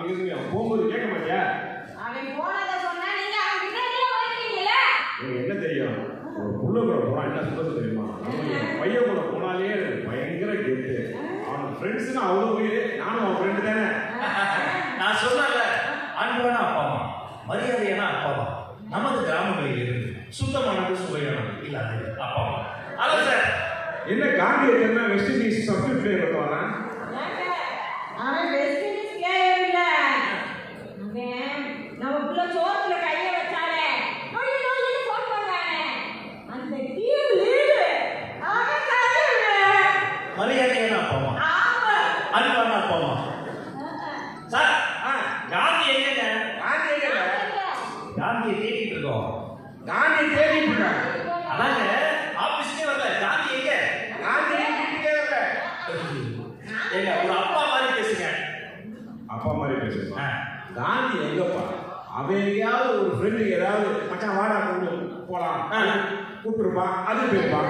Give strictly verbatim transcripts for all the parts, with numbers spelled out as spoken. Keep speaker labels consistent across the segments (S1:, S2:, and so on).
S1: அப்படிங்கிறது அவன் போகும்போது கேட்க மாட்டியா?
S2: அவன் போனதை சொன்னா நீங்க அவன் பின்னாடியே போயிருக்கீங்களே.
S1: எனக்கு என்ன தெரியும்? ஒரு புள்ள கூட போனா என்ன சொல்றது தெரியுமா? பையன் கூட போனாலே பயங்கர கெத்து. அவன் ஃப்ரெண்ட்ஸ்னா அவ்வளோ உயிர். நானும் அவன் ஃப்ரெண்டு தானே.
S3: நான் சொன்னல அன்பான அப்பா அம்மா, மரியாதையான அப்பா அம்மா நமது கிராமங்களில் இருந்து சுத்தமானது சுவையானது இல்லாத அப்பா அம்மா. அல்ல சார்,
S1: என்ன காந்தி என்ன வெஸ்ட் இண்டீஸ் சப்ஸ்டியூட் பிளேயர் வரான்?
S2: அவன் வெஸ்ட் இண்டீஸ் பிளேயர் இல்ல. அவன் நம்ம புள்ள சோத்துல கைய வச்சாலே நொய் நொய்னு போன் பண்றானே. அந்த டீம் லீடர் அவன் காரணம்.
S3: மரியாதையான அப்பா அம்மா,
S2: ஆமா,
S3: அன்பான அப்பா அம்மா. சார், காந்தி எங்க?
S1: காந்தி எங்க?
S3: காந்தியை தேடிட்டு இருக்கோம்.
S1: காந்தி தேடிட்டு இருக்காங்க.
S3: அதாங்க ஆபீஸ்க்கே வரல. காந்தி எங்க?
S1: காந்தி வீட்டுக்கே வரல.
S3: எங்க ஒரு அப்பா மாதிரி பேசுங்க.
S1: அப்பா மாதிரி பேசுங்க. காந்தி எங்கப்பா? அவன் எங்கேயாவது ஒரு ஃப்ரெண்டு ஏதாவது மச்சான் வாடா கொண்டு போலாம் கூப்பிட்டுருப்பான், அது போயிருப்பான்.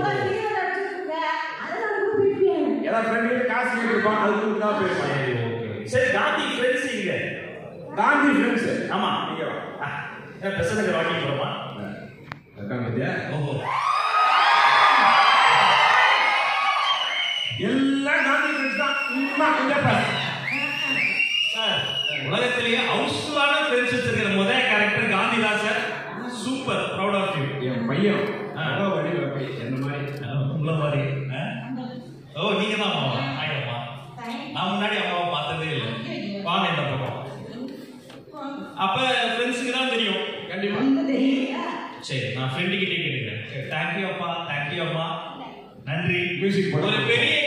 S1: ஏதாவது ஃப்ரெண்டு காசு கொடுத்துருப்பான், அது கொடுத்தா போயிருப்பான்.
S3: சரி, காந்தி ஃப்ரெண்ட்ஸ் இங்க.
S1: காந்தி ஃப்ரெண்ட்ஸ்?
S3: ஆமா,
S1: நீங்க
S3: பிரசிடண்ட் வாங்கி போறோமா?
S1: ஓஹோ, எல்லாம் காந்தி ஃப்ரெண்ட்ஸ் தான்.
S3: உலகத்திலேயே ஹவுஸ்ஃபுல்லான ஃப்ரெண்ட்ஸ் வச்சிருக்கிற முதல் கேரக்டர் காந்தி தான் sir. Super, proud of you.
S1: என் பையன் வடி வைப்பை என்ன மாதிரி
S3: உங்களை மாதிரி. ஓ, நீங்க தான் அம்மாவா? ஹாய் அம்மா. நான் முன்னாடி அம்மாவை பார்த்ததே இல்லை. வாங்க இந்த பக்கம். அப்ப ஃப்ரெண்ட்ஸுக்கு தான் தெரியும்.
S1: கண்டிப்பா.
S3: சரி, நான் ஃப்ரெண்டு கிட்டே கேட்டுக்கிறேன். தேங்க்யூ அப்பா, தேங்க்யூ அம்மா, நன்றி.
S1: மியூசிக்
S3: ஒரு பெரிய